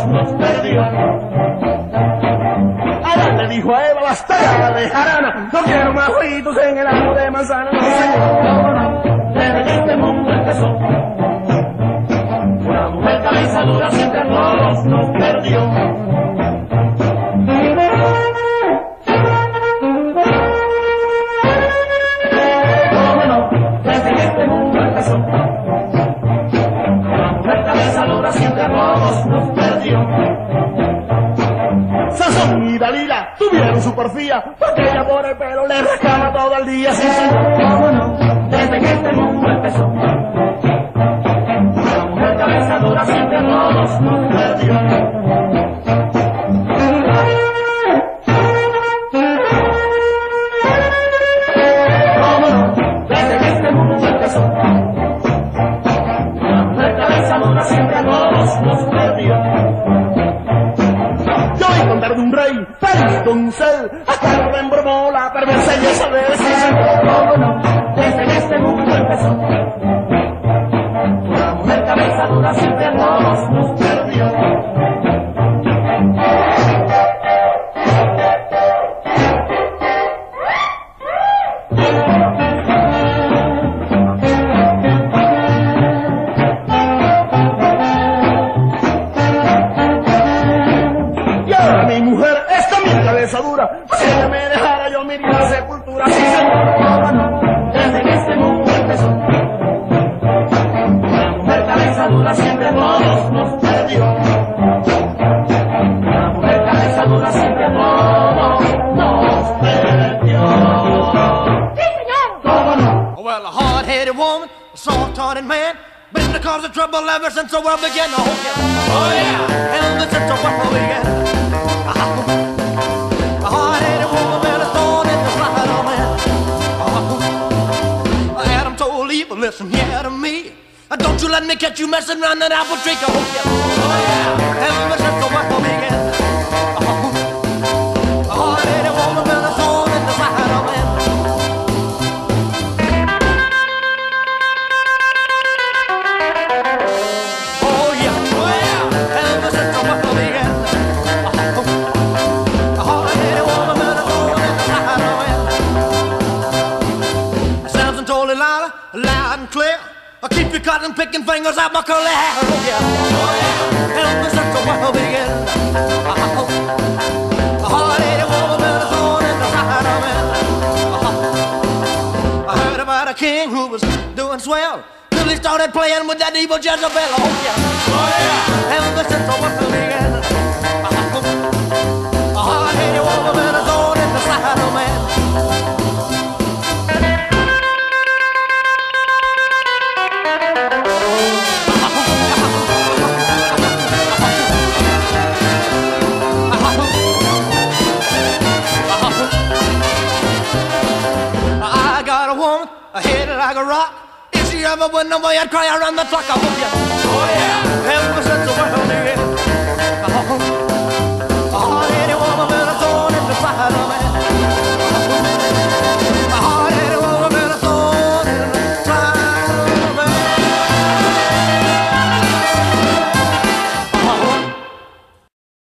nos perdió. Adán le dijo a Eva, basta ya de jarana, no quiero más jueguitos en el árbol de manzana. No, señor, desde que este mundo empezó, una mujer cabeza dura siempre a todos nos perdió. Sansón y Dalila tuvieron su porfía, porque ella por el pelo le rascaba todo el día. Sí, sí, cómo no, desde que este mundo empezó, la mujer cabeza dura siempre a todos nos perdió. Cómo no, desde que este mundo empezó, la mujer cabeza dura siempre a todos nos perdió. Contar de un rey, feliz doncel, hasta que lo embromó la perversa y esa vez, cómo no, desde que este mundo empezó, una mujer cabeza dura siempre a todos nos perdió. Mi mujer es también cabeza dura, si ella me dejara yo me iría a la sepultura. Sí, señor, cómo no, desde que este mundo empezó, la mujer cabeza dura siempre a todos nos perdió. La mujer cabeza dura siempre a todos nos perdió. Sí, señor, cómo no. Well, a hard-headed woman, a soft-hearted man, been the cause of trouble ever since the world began. Oh yeah, ever since the world began. A hard-headed woman with a thorn in the side of man. Adam told Eve, listen here to me. Don't you let me catch you messing around that apple tree. Oh yeah, ever since the world began. A hard-headed woman with a thorn in the side of man. Oh yeah, ever since the world began. Loud and clear, I'll keep you cutting, picking fingers out my curly hair. Oh yeah, help me since the world began. A hard-headed woman with a thorn in the side of man. I heard about a king who was doing swell till he started playing with that evil Jezebel. Oh yeah, help me since the world began. A hard-headed woman with a thorn in the side of man. Like a rock. If she ever went away, I'd cry around the clock. I hope you. Oh yeah, ever since the world began.